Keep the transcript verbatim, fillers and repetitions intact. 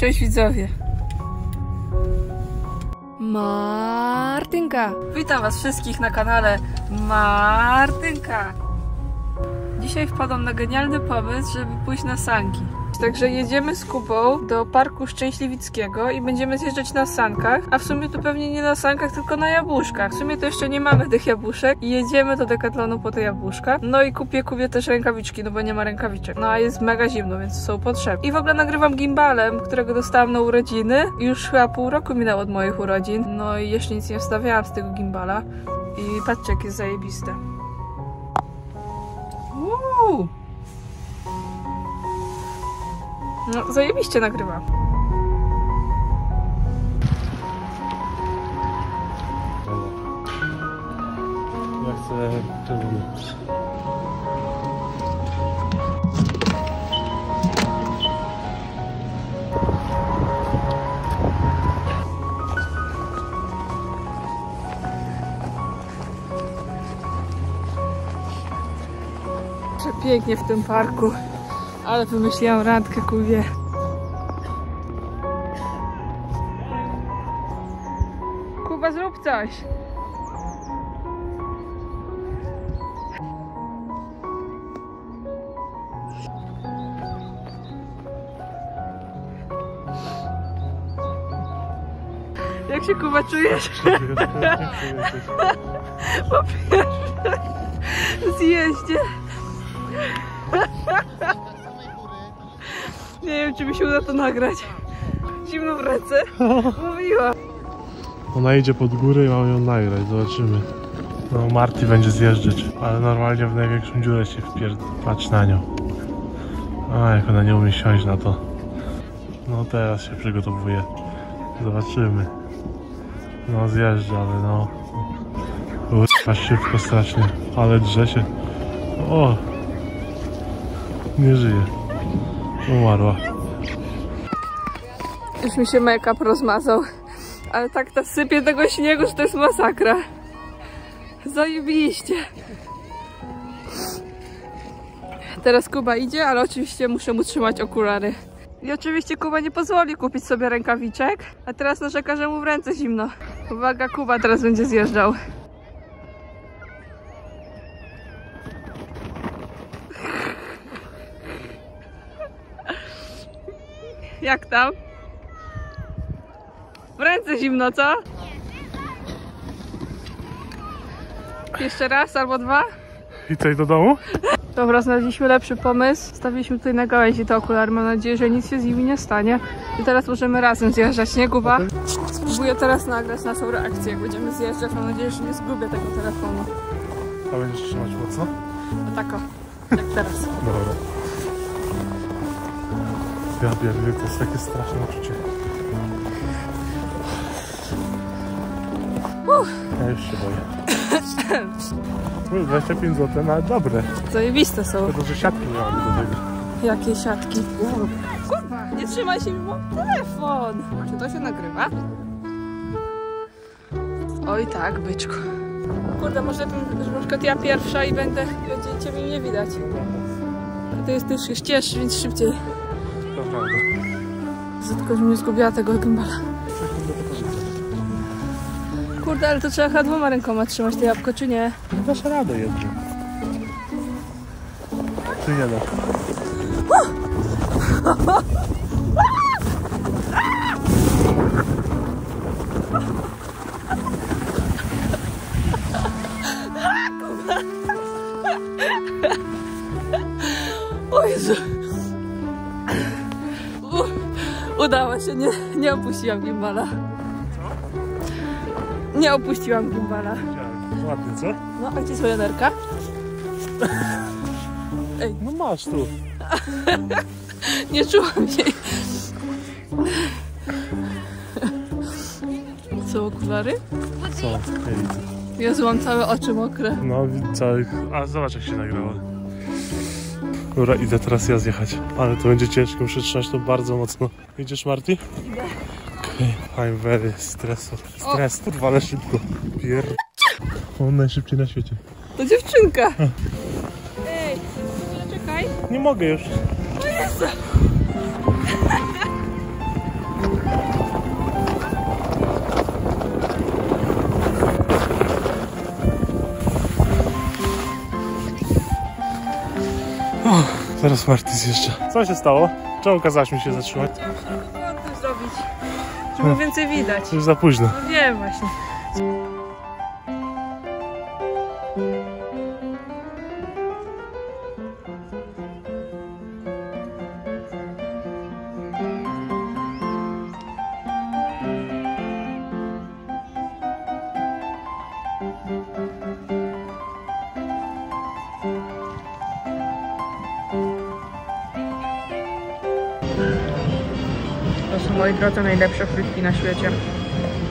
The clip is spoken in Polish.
Cześć widzowie. Martynka. Witam was wszystkich na kanale Martynka. Dzisiaj wpadłam na genialny pomysł, żeby pójść na sanki. Także jedziemy z Kubą do Parku Szczęśliwickiego i będziemy zjeżdżać na sankach, a w sumie to pewnie nie na sankach, tylko na jabłuszkach. W sumie to jeszcze nie mamy tych jabłuszek i jedziemy do Decathlonu po te jabłuszka. No i kupię Kubie też rękawiczki, no bo nie ma rękawiczek. No a jest mega zimno, więc są potrzebne. I w ogóle nagrywam gimbalem, którego dostałam na urodziny. Już chyba pół roku minęło od moich urodzin. No i jeszcze nic nie wstawiałam z tego gimbala. I patrzcie, jak jest zajebiste. Uuu. No, zajebiście nagrywa. Ja chcę czerwony. Przepięknie w tym parku. Ale wymyśliłam randkę, Kubie. Kuba, zrób coś. Jak się, Kuba, czujesz? Po pierwsze zjeździe. Nie wiem, czy mi się uda to nagrać. Zimno w ręce. Mówiła. Ona idzie pod górę i mamy ją nagrać, zobaczymy. No, Marty będzie zjeżdżać, ale normalnie w największą dziurę się wpierd... Patrz na nią. A, jak ona nie umie siąść na to. No teraz się przygotowuje. Zobaczymy. No zjeżdża, ale no... Uch, szybko strasznie, ale drze się. O! Nie żyje. Umarła. Już mi się make-up rozmazał. Ale tak ta sypie tego śniegu, że to jest masakra. Zajebiście. Teraz Kuba idzie, ale oczywiście muszę mu trzymać okulary. I oczywiście Kuba nie pozwoli kupić sobie rękawiczek. A teraz narzeka, że mu w ręce zimno. Uwaga, Kuba teraz będzie zjeżdżał. Jak tam? W ręce zimno, co? Jeszcze raz albo dwa? I co, do domu? Dobra, znaleźliśmy lepszy pomysł. Stawiliśmy tutaj na gałęzi te okulary. Mam nadzieję, że nic się z nimi nie stanie. I teraz możemy razem zjeżdżać, nie, Kuba? Spróbuję teraz nagrać naszą reakcję, jak będziemy zjeżdżać. Mam nadzieję, że nie zgubię tego telefonu. A będziesz trzymać mocno? No tak o, jak teraz. Dobra. Ja pierdolę, to jest takie straszne uczucie. Uh. Ja już się boję. dwadzieścia pięć złotych, no ale dobre. Zajebiste są. Tylko, że siatki nie mamy do tego. Jakie siatki? Kurwa, nie trzymaj się, bo telefon. Czy to się nagrywa? Oj tak, byczku. Kurde, może na przykład ja pierwsza i będę, będziecie mi nie widać. A ty jesteś ścieższy, więc szybciej. To prawda. Że tylko że mnie zgubiła tego gimbala. Kurde, ale to trzeba chyba dwoma rękoma trzymać to jabłko, czy nie? Dasz radę jedno. Czy nie da? O Jezu. U, udało się, nie, nie opuściłam gimbala. Nie opuściłam gimbala. Ładnie, co? No, a gdzie jest moja nerka? Ej. No masz tu. Nie czułam jej. Co, okulary? Co? Ja widzę. Jezu, mam całe oczy mokre. No, całych... A zobacz, jak się nagrało. Dobra, idę teraz ja zjechać. Ale to będzie ciężko, muszę trzymać to bardzo mocno. Idziesz, Marty? Idę. Okej, okay. I'm very stressed. Stres, kurwa, ale szybko. Pier... On najszybciej na świecie. To dziewczynka. Ej, czekaj. Nie mogę już. O Jezu. Zaraz Marty zjeżdża. Co się stało? Czemu kazałaś mi się zatrzymać? Co mam tu zrobić? Żeby było więcej widać. Już za późno. No wiem właśnie. To są, moi drodzy, najlepsze frytki na świecie.